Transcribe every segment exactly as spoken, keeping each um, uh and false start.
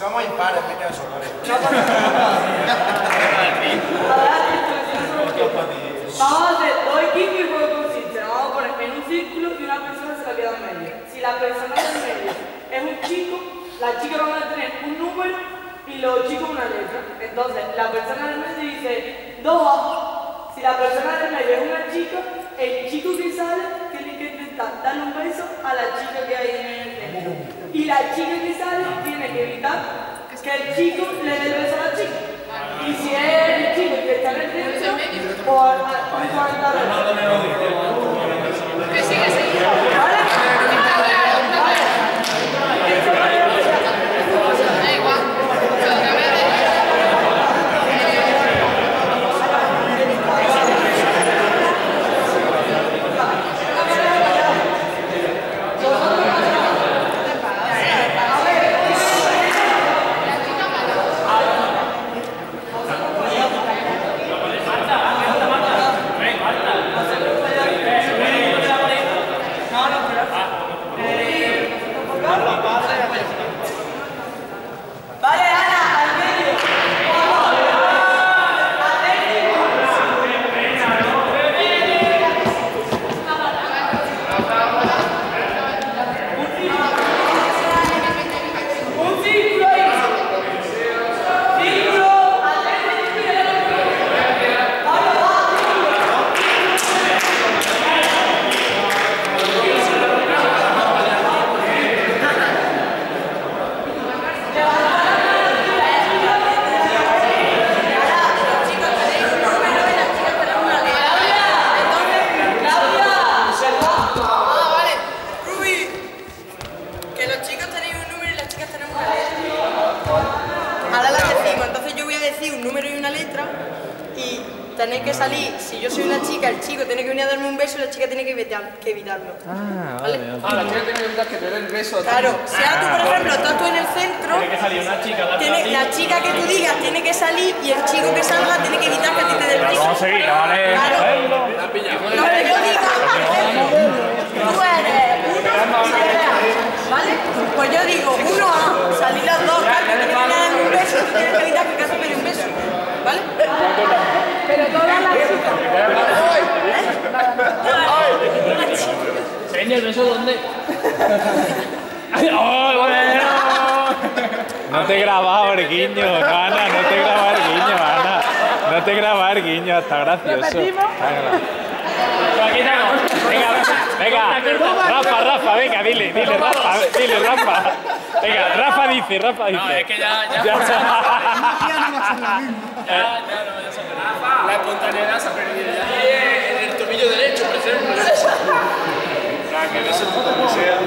Somos impares, me quedo solo. No pasa nada. Vamos a hacer dos equipos y el juego consiste. Vamos a poner en un círculo y una persona se la queda en medio. Si la persona del medio es un chico, las chicas van a tener un número y los chicos una letra. Entonces, la persona del medio dice dos A. Si la persona del medio es una chica, el chico que sale tiene que intentar darle un beso a la chica que hay en el centro. Y la chica que sale tiene que evitar que el chico le dé el beso a la chica. Y si es el chico que está en el centro, pues Que sigue, sigue. ¿vale? Da igual. Tenéis que salir, si yo soy una chica, el chico tiene que venir a darme un beso y la chica tiene que, evitar, que evitarlo. Ah, ¿vale? vale. Ah, la chica tiene que evitar que te dé el beso a ti. Claro, si ahora tú, por ejemplo, estás tú en el centro, Tiene que salir una chica, la tiene, la chica que tú digas tiene que salir y el chico que salga tiene que evitar que a ti te dé el beso. Vamos a seguir, vale. Claro. La pilla. No, pero yo digo, tú eres uno y eres A, ¿vale? Pues yo digo, uno A, salir las dos, claro, que tiene que venir a darme un beso, tú tienes que evitar que casi me dé un beso, ¿vale? Pero todas las chicas. Señor, ¿eso dónde? ¡Oh, bueno! No te grababa, Erguiño, Ana, no te grababa, Erguiño, Ana. No te grababa, Erguiño, está gracioso. Está gracioso. Venga, venga, Rafa, Rafa, venga, dile, dile, Rafa, dile, Rafa. Venga, Rafa dice, Rafa dice. No, es que ya, ya. Ya Ya, está. ya no va a ser lo mismo. La espontaneidad se ha perdido ya. Y en el tobillo derecho, por ejemplo. Para que ves el puto que sea.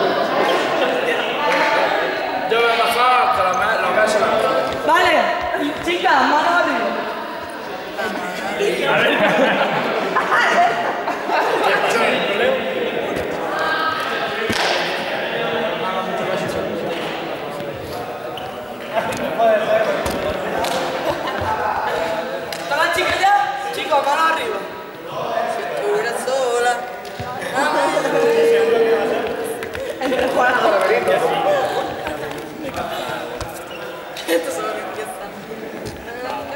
Yo voy a bajar hasta la los besos. Vale, chicas, mano arriba. A ver. ¿Están las chicas ya? Chicos, mano arriba. Si estuviera sola. Entre cuatro. Esto solo empieza.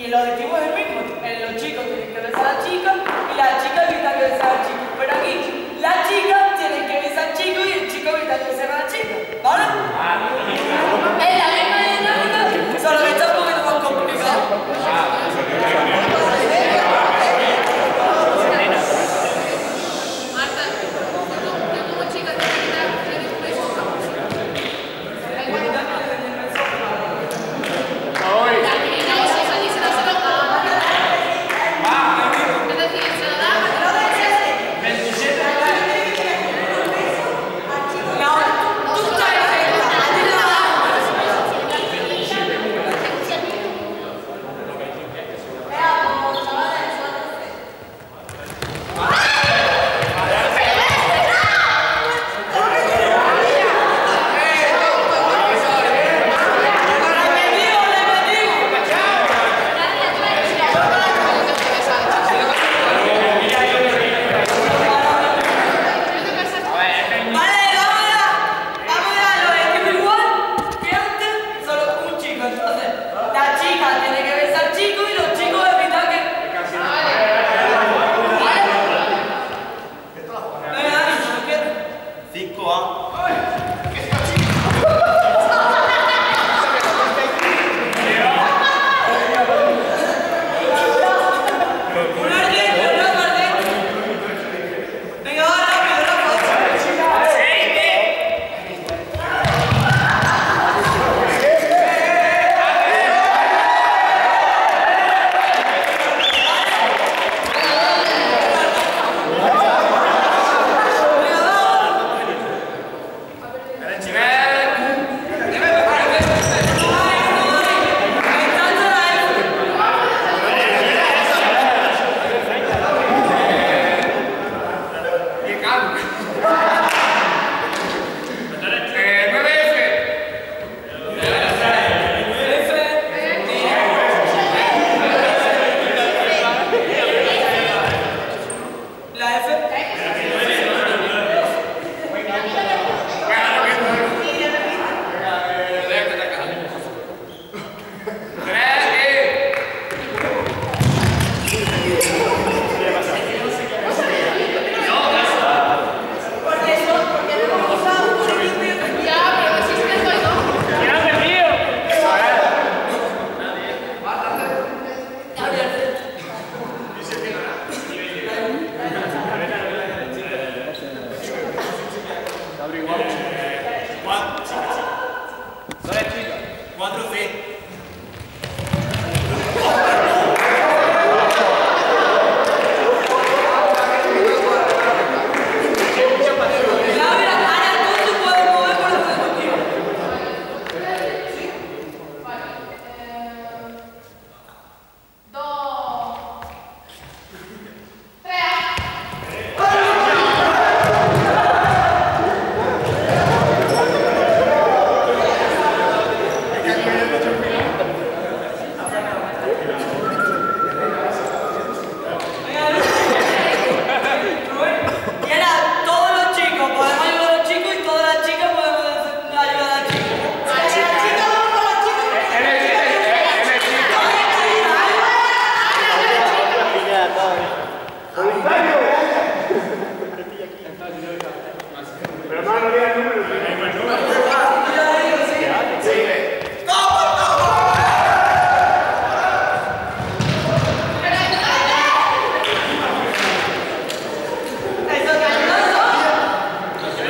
Y el objetivo es el mismo. Los chicos tienen que besar a la chica y la chica grita que besa al chico. Pero aquí, la chica tiene que besar al chico y el chico grita que besa a la chica. ¿Vale? Es la misma dinámica, solo que está un poquito más complicado. Marta, yo como chica te voy a dar un beso.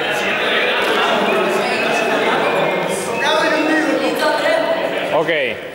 Ok.